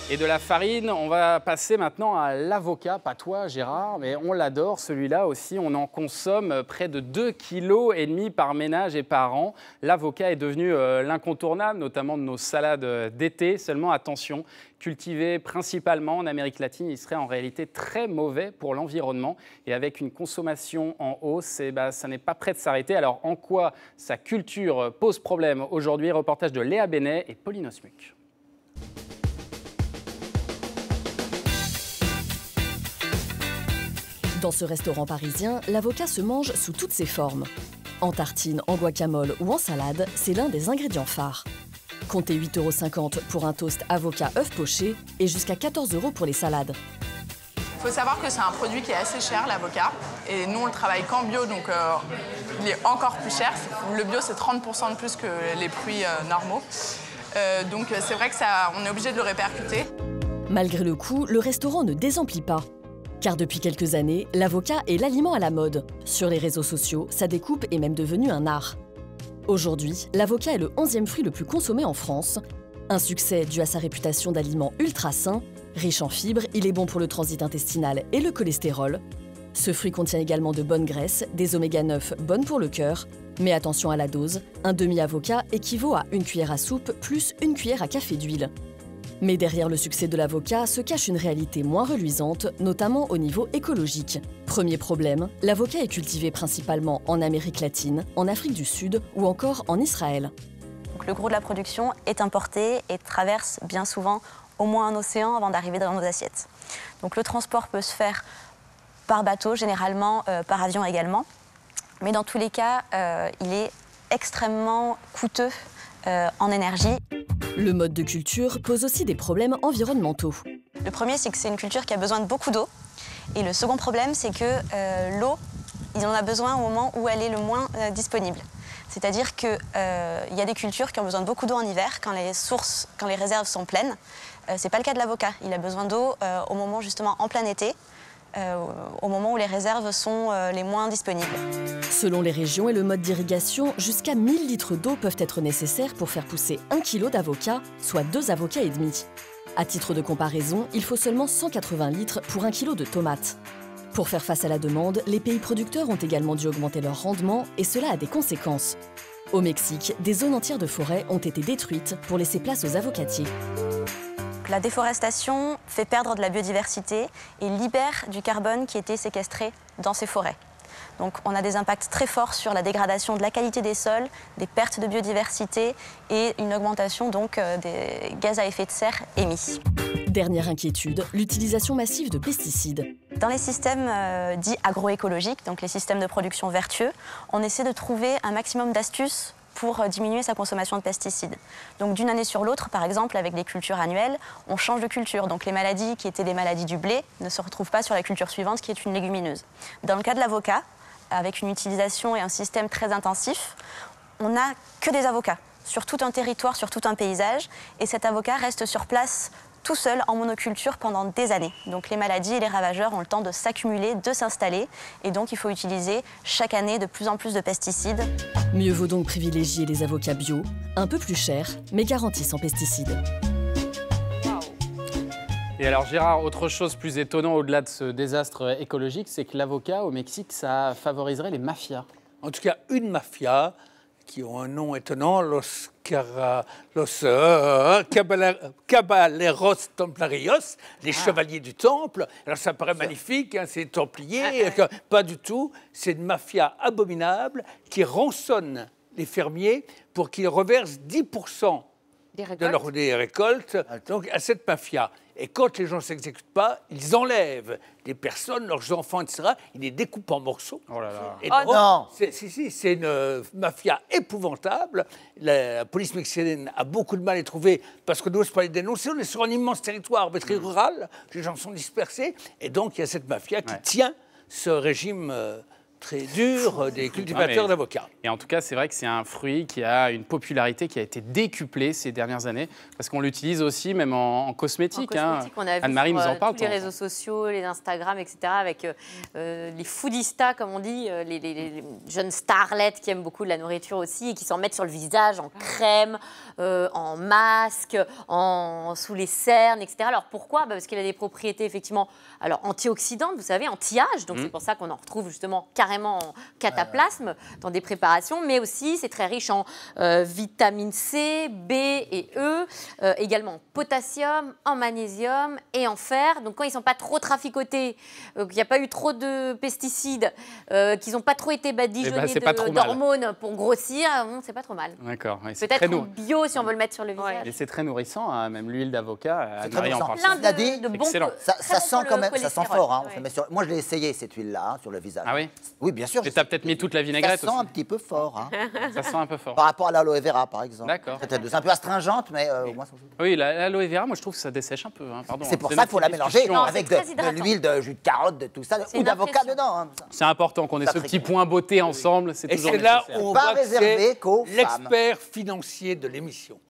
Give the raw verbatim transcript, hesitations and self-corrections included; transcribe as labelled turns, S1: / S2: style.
S1: Et de la farine, on va passer maintenant à l'avocat. Pas toi, Gérard, mais on l'adore, celui-là aussi. On en consomme près de deux virgule cinq kilos par ménage et par an. L'avocat est devenu euh, l'incontournable, notamment de nos salades d'été. Seulement, attention, cultivé principalement en Amérique latine, il serait en réalité très mauvais pour l'environnement. Et avec une consommation en hausse, eh ben, ça n'est pas prêt de s'arrêter. Alors, en quoi sa culture pose problème aujourd'hui? Reportage de Léa Benet et Pauline Osmuc.
S2: Dans ce restaurant parisien, l'avocat se mange sous toutes ses formes. En tartine, en guacamole ou en salade, c'est l'un des ingrédients phares. Comptez huit euros cinquante pour un toast avocat œuf poché et jusqu'à quatorze euros pour les salades.
S3: Il faut savoir que c'est un produit qui est assez cher, l'avocat. Et nous, on le travaille qu'en bio, donc euh, il est encore plus cher. Le bio, c'est trente pour cent de plus que les fruits euh, normaux. Euh, donc c'est vrai que ça, on est obligé de le répercuter.
S2: Malgré le coût, le restaurant ne désemplit pas. Car depuis quelques années, l'avocat est l'aliment à la mode. Sur les réseaux sociaux, sa découpe est même devenue un art. Aujourd'hui, l'avocat est le onzième fruit le plus consommé en France. Un succès dû à sa réputation d'aliment ultra sain. Riche en fibres, il est bon pour le transit intestinal et le cholestérol. Ce fruit contient également de bonnes graisses, des oméga neuf bonnes pour le cœur. Mais attention à la dose, un demi-avocat équivaut à une cuillère à soupe plus une cuillère à café d'huile. Mais derrière le succès de l'avocat se cache une réalité moins reluisante, notamment au niveau écologique. Premier problème, l'avocat est cultivé principalement en Amérique latine, en Afrique du Sud ou encore en Israël.
S4: Donc le gros de la production est importé et traverse bien souvent au moins un océan avant d'arriver dans nos assiettes. Donc le transport peut se faire par bateau, généralement euh, par avion également. Mais dans tous les cas, euh, il est extrêmement coûteux euh, en énergie.
S2: Le mode de culture pose aussi des problèmes environnementaux.
S4: Le premier, c'est que c'est une culture qui a besoin de beaucoup d'eau. Et le second problème, c'est que euh, l'eau, il en a besoin au moment où elle est le moins euh, disponible. C'est-à-dire qu'il euh, y a des cultures qui ont besoin de beaucoup d'eau en hiver, quand les sources, quand les réserves sont pleines. Euh, ce n'est pas le cas de l'avocat. Il a besoin d'eau euh, au moment justement en plein été, euh, au moment où les réserves sont euh, les moins disponibles.
S2: Selon les régions et le mode d'irrigation, jusqu'à mille litres d'eau peuvent être nécessaires pour faire pousser un kilo d'avocat, soit deux avocats et demi. À titre de comparaison, il faut seulement cent quatre-vingts litres pour un kilo de tomates. Pour faire face à la demande, les pays producteurs ont également dû augmenter leur rendement et cela a des conséquences. Au Mexique, des zones entières de forêt ont été détruites pour laisser place aux avocatiers.
S4: La déforestation fait perdre de la biodiversité et libère du carbone qui était séquestré dans ces forêts. Donc on a des impacts très forts sur la dégradation de la qualité des sols, des pertes de biodiversité et une augmentation donc euh, des gaz à effet de serre émis.
S2: Dernière inquiétude, l'utilisation massive de pesticides.
S4: Dans les systèmes euh, dits agroécologiques, donc les systèmes de production vertueux, on essaie de trouver un maximum d'astuces pour euh, diminuer sa consommation de pesticides. Donc d'une année sur l'autre, par exemple avec les cultures annuelles, on change de culture. Donc les maladies qui étaient des maladies du blé ne se retrouvent pas sur la culture suivante qui est une légumineuse. Dans le cas de l'avocat, avec une utilisation et un système très intensif, on n'a que des avocats sur tout un territoire, sur tout un paysage, et cet avocat reste sur place tout seul en monoculture pendant des années. Donc les maladies et les ravageurs ont le temps de s'accumuler, de s'installer, et donc il faut utiliser chaque année de plus en plus de pesticides.
S2: Mieux vaut donc privilégier les avocats bio, un peu plus chers, mais garantis sans pesticides.
S1: Et alors Gérard, autre chose plus étonnant au-delà de ce désastre écologique, c'est que l'avocat au Mexique, ça favoriserait les mafias.
S5: En tout cas, une mafia qui ont un nom étonnant, Los, Cara, los euh, Caballeros Templarios, les ah. chevaliers du Temple. Alors ça paraît ça. magnifique, hein, c'est templier, ah, ah. pas du tout. C'est une mafia abominable qui rançonne les fermiers pour qu'ils reversent dix pour cent de leurs des récoltes donc, à cette mafia. Et quand les gens ne s'exécutent pas, ils enlèvent des personnes, leurs enfants, et cetera. Ils les découpent en morceaux.
S1: Oh là là.
S5: Et
S6: oh
S5: donc,
S6: non
S5: c'est, si, si, c'est une euh, mafia épouvantable. La, la police mexicaine a beaucoup de mal à les trouver parce que nous, n'ose pas les dénoncer. On est sur un immense territoire, mais très mmh. rural. Les gens sont dispersés. Et donc, il y a cette mafia qui ouais. tient ce régime euh, très dur des cultivateurs mais... d'avocats.
S1: Et en tout cas, c'est vrai que c'est un fruit qui a une popularité qui a été décuplée ces dernières années, parce qu'on l'utilise aussi même en, en cosmétique.
S7: En cosmétique,
S1: hein.
S7: on a vu
S1: Anne-Marie
S7: sur,
S1: nous en parle.
S7: tous les réseaux sociaux, les Instagram, et cetera, avec euh, les foodistas, comme on dit, euh, les, les, les jeunes starlettes qui aiment beaucoup de la nourriture aussi, et qui s'en mettent sur le visage en crème, euh, en masque, en, sous les cernes, et cetera. Alors pourquoi? Bah, parce qu'il a des propriétés effectivement alors, antioxydantes, vous savez, anti-âge. Donc mmh. c'est pour ça qu'on en retrouve justement carrément en cataplasme dans des préparations. Mais aussi, c'est très riche en euh, vitamine C, B et E, euh, également en potassium, en magnésium et en fer. Donc quand ils ne sont pas trop traficotés, euh, qu'il n'y a pas eu trop de pesticides, euh, qu'ils n'ont pas trop été badigeonnés
S1: eh ben,
S7: d'hormones pour grossir, bon, c'est pas trop mal.
S1: D'accord.
S7: Peut-être en bio si on veut le mettre sur le visage.
S1: Et c'est très nourrissant, hein, même l'huile d'avocat.
S6: C'est très nourrissant.
S7: Plein de, de bons
S1: Excellent.
S6: Ça, ça sent quand même, ça sent fort. Hein.
S7: Ouais.
S6: Sur... Moi, je l'ai essayé cette huile-là hein, sur le visage.
S1: Ah oui?
S6: Oui, bien sûr.
S1: Et tu as peut-être mis toute la vinaigrette
S6: aussi. Ça sent
S1: aussi.
S6: un petit peu fort. Hein.
S1: Ça sent un peu fort.
S6: Par rapport à l'aloe vera, par exemple.
S1: D'accord.
S6: C'est un peu astringente, mais euh, au moins.
S1: Oui, l'aloe vera, moi je trouve que ça dessèche un peu. Hein. Pardon.
S6: C'est pour ça qu'il faut la mélanger
S7: Non,
S6: avec de, de l'huile de jus de carotte, de tout ça, ou d'avocat dedans. Hein.
S1: C'est important qu'on ait ce petit point beauté ensemble. C'est
S5: Et
S1: toujours
S5: c'est là
S1: nécessaire.
S5: où on
S6: Pas
S5: voit que
S6: réservé
S5: c'est
S6: qu'aux femmes.
S5: l'expert financier de l'émission.